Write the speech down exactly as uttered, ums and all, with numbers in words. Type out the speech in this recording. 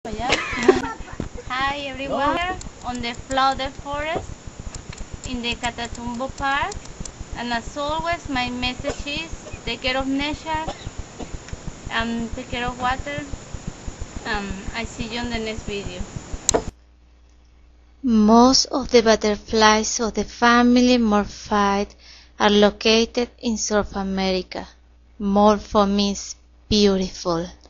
Hi everyone, on the flower forest in the Catatumbo Park, and as always my message is take care of nature and take care of water. um, I see you in the next video. Most of the butterflies of the family Morphinae are located in South America. Morpho means beautiful.